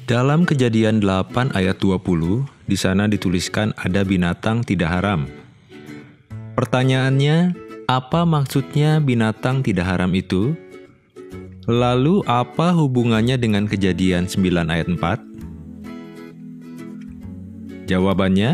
Dalam Kejadian 8 ayat 20, di sana dituliskan ada binatang tidak haram. Pertanyaannya, apa maksudnya binatang tidak haram itu? Lalu apa hubungannya dengan Kejadian 9 ayat 4? Jawabannya,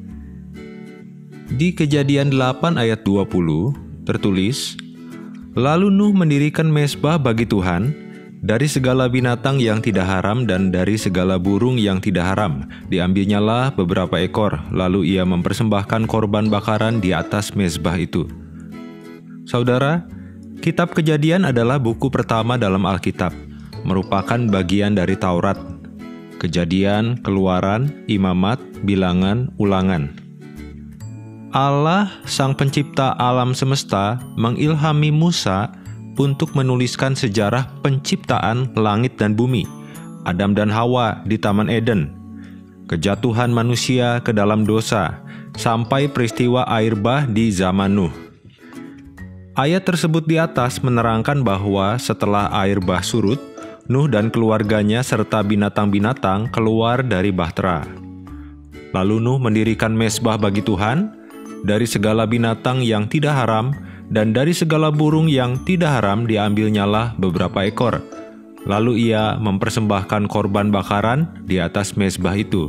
di Kejadian 8 ayat 20 tertulis, lalu Nuh mendirikan mezbah bagi Tuhan, dari segala binatang yang tidak haram dan dari segala burung yang tidak haram, diambilnyalah beberapa ekor, lalu ia mempersembahkan korban bakaran di atas mezbah itu. Saudara, Kitab Kejadian adalah buku pertama dalam Alkitab, merupakan bagian dari Taurat, Kejadian, Keluaran, Imamat, Bilangan, Ulangan. Allah, Sang Pencipta alam semesta, mengilhami Musa untuk menuliskan sejarah penciptaan langit dan bumi, Adam dan Hawa di Taman Eden, kejatuhan manusia ke dalam dosa, sampai peristiwa air bah di zaman Nuh. Ayat tersebut di atas menerangkan bahwa setelah air bah surut, Nuh dan keluarganya serta binatang-binatang keluar dari bahtera. Lalu Nuh mendirikan mezbah bagi Tuhan, dari segala binatang yang tidak haram, dan dari segala burung yang tidak haram diambilnyalah beberapa ekor. Lalu ia mempersembahkan korban bakaran di atas mezbah itu.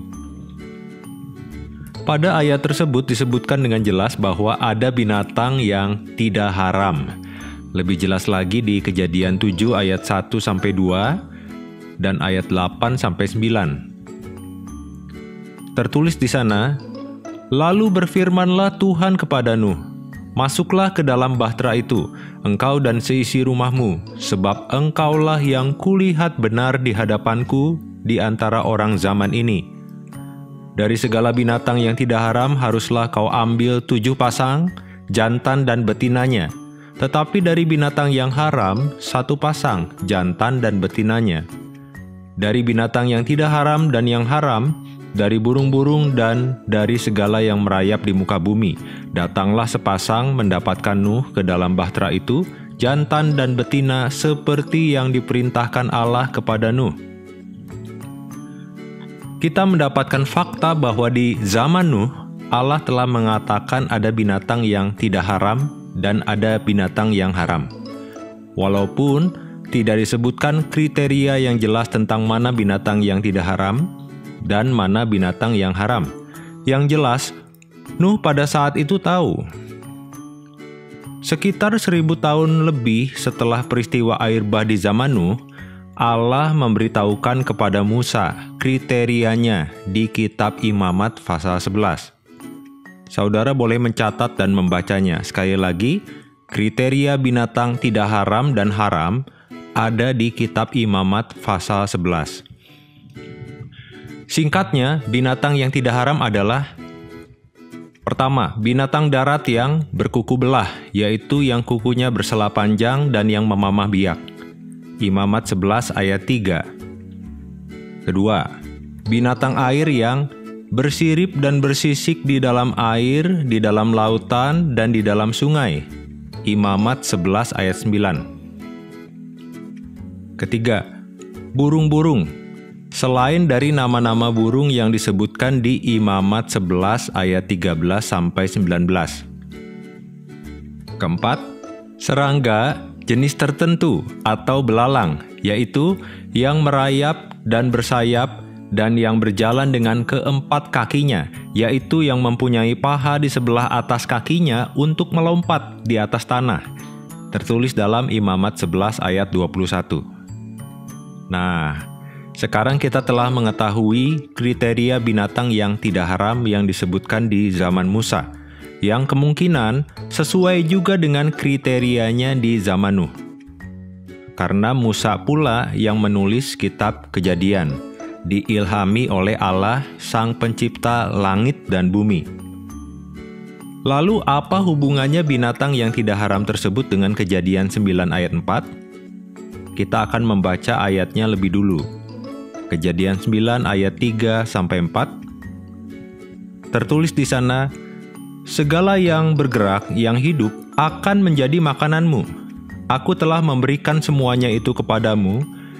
Pada ayat tersebut disebutkan dengan jelas bahwa ada binatang yang tidak haram. Lebih jelas lagi di Kejadian 7 ayat 1-2 dan ayat 8-9. Tertulis di sana, lalu berfirmanlah Tuhan kepada Nuh, masuklah ke dalam bahtera itu, engkau dan seisi rumahmu, sebab engkaulah yang kulihat benar di hadapanku di antara orang zaman ini. Dari segala binatang yang tidak haram haruslah kau ambil 7 pasang, jantan dan betinanya. Tetapi dari binatang yang haram, 1 pasang, jantan dan betinanya. Dari binatang yang tidak haram dan yang haram, dari burung-burung dan dari segala yang merayap di muka bumi, datanglah sepasang mendapatkan Nuh ke dalam bahtera itu, jantan dan betina seperti yang diperintahkan Allah kepada Nuh. Kita mendapatkan fakta bahwa di zaman Nuh, Allah telah mengatakan ada binatang yang tidak haram dan ada binatang yang haram. Walaupun tidak disebutkan kriteria yang jelas tentang mana binatang yang tidak haram dan mana binatang yang haram. Yang jelas, Nuh pada saat itu tahu. Sekitar 1000 tahun lebih setelah peristiwa air bah di zaman Nuh, Allah memberitahukan kepada Musa kriterianya di kitab Imamat pasal 11. Saudara boleh mencatat dan membacanya. Sekali lagi, kriteria binatang tidak haram dan haram ada di kitab Imamat pasal 11. Singkatnya, binatang yang tidak haram adalah: pertama, binatang darat yang berkuku belah, yaitu yang kukunya bersela panjang dan yang memamah biak. Imamat 11 ayat 3. Kedua, binatang air yang bersirip dan bersisik di dalam air, di dalam lautan, dan di dalam sungai. Imamat 11 ayat 9. Ketiga, burung-burung. Selain dari nama-nama burung yang disebutkan di Imamat 11 ayat 13-19. Keempat, serangga jenis tertentu atau belalang, yaitu yang merayap dan bersayap dan yang berjalan dengan keempat kakinya, yaitu yang mempunyai paha di sebelah atas kakinya untuk melompat di atas tanah. Tertulis dalam Imamat 11 ayat 21. Nah, sekarang kita telah mengetahui kriteria binatang yang tidak haram yang disebutkan di zaman Musa, yang kemungkinan sesuai juga dengan kriterianya di zaman Nuh. Karena Musa pula yang menulis kitab Kejadian, diilhami oleh Allah, Sang Pencipta langit dan bumi. Lalu apa hubungannya binatang yang tidak haram tersebut dengan Kejadian 9 ayat 4? Kita akan membaca ayatnya lebih dulu. Kejadian 9 ayat 3-4. Tertulis di sana, segala yang bergerak, yang hidup, akan menjadi makananmu. Aku telah memberikan semuanya itu kepadamu,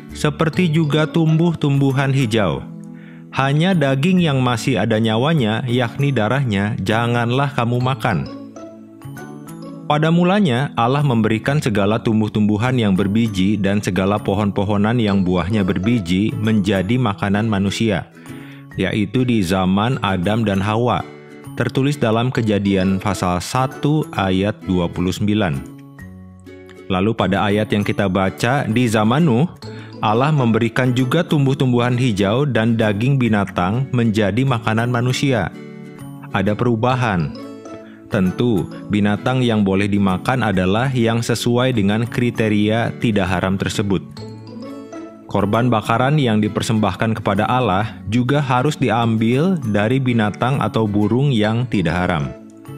seperti juga tumbuh-tumbuhan hijau. Hanya daging yang masih ada nyawanya, yakni darahnya, janganlah kamu makan. Pada mulanya, Allah memberikan segala tumbuh-tumbuhan yang berbiji dan segala pohon-pohonan yang buahnya berbiji menjadi makanan manusia, yaitu di zaman Adam dan Hawa, tertulis dalam Kejadian pasal 1 ayat 29. Lalu pada ayat yang kita baca, di zaman Nuh, Allah memberikan juga tumbuh-tumbuhan hijau dan daging binatang menjadi makanan manusia. Ada perubahan. Tentu, binatang yang boleh dimakan adalah yang sesuai dengan kriteria tidak haram tersebut. Korban bakaran yang dipersembahkan kepada Allah juga harus diambil dari binatang atau burung yang tidak haram.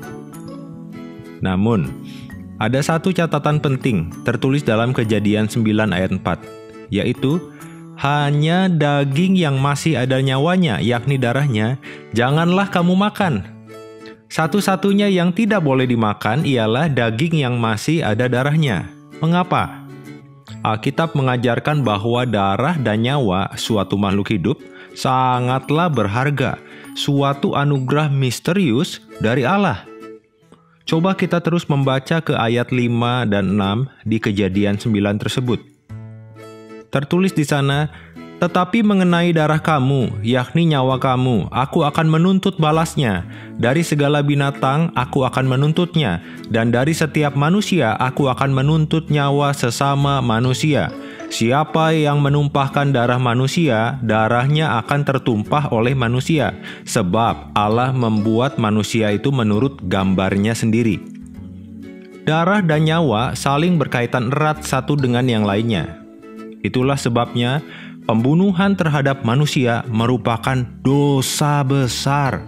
Namun, ada satu catatan penting tertulis dalam Kejadian 9 ayat 4, yaitu hanya daging yang masih ada nyawanya, yakni darahnya, janganlah kamu makan. Satu-satunya yang tidak boleh dimakan ialah daging yang masih ada darahnya. Mengapa? Alkitab mengajarkan bahwa darah dan nyawa suatu makhluk hidup sangatlah berharga, suatu anugerah misterius dari Allah. Coba kita terus membaca ke ayat 5 dan 6 di Kejadian 9 tersebut. Tertulis di sana, tetapi mengenai darah kamu, yakni nyawa kamu, aku akan menuntut balasnya. Dari segala binatang, aku akan menuntutnya. Dan dari setiap manusia, aku akan menuntut nyawa sesama manusia. Siapa yang menumpahkan darah manusia, darahnya akan tertumpah oleh manusia. Sebab Allah membuat manusia itu menurut gambarnya sendiri. Darah dan nyawa saling berkaitan erat satu dengan yang lainnya. Itulah sebabnya, pembunuhan terhadap manusia merupakan dosa besar.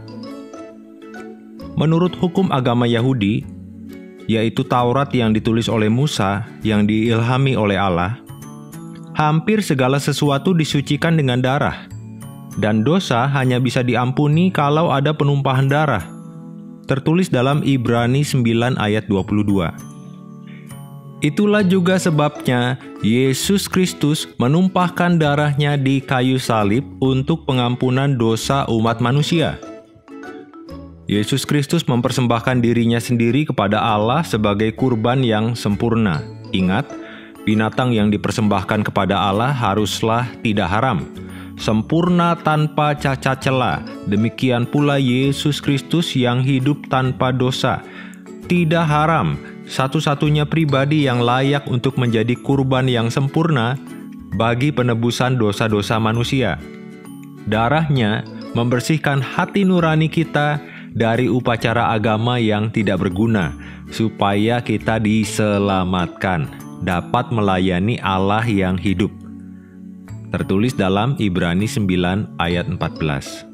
Menurut hukum agama Yahudi, yaitu Taurat yang ditulis oleh Musa yang diilhami oleh Allah, hampir segala sesuatu disucikan dengan darah, dan dosa hanya bisa diampuni kalau ada penumpahan darah. Tertulis dalam Ibrani 9 ayat 22. Itulah juga sebabnya Yesus Kristus menumpahkan darahnya di kayu salib untuk pengampunan dosa umat manusia. Yesus Kristus mempersembahkan dirinya sendiri kepada Allah sebagai kurban yang sempurna. Ingat, binatang yang dipersembahkan kepada Allah haruslah tidak haram, sempurna tanpa cacat celah. Demikian pula Yesus Kristus yang hidup tanpa dosa, tidak haram, satu-satunya pribadi yang layak untuk menjadi kurban yang sempurna bagi penebusan dosa-dosa manusia. Darahnya membersihkan hati nurani kita dari upacara agama yang tidak berguna, supaya kita diselamatkan, dapat melayani Allah yang hidup. Tertulis dalam Ibrani 9 ayat 14.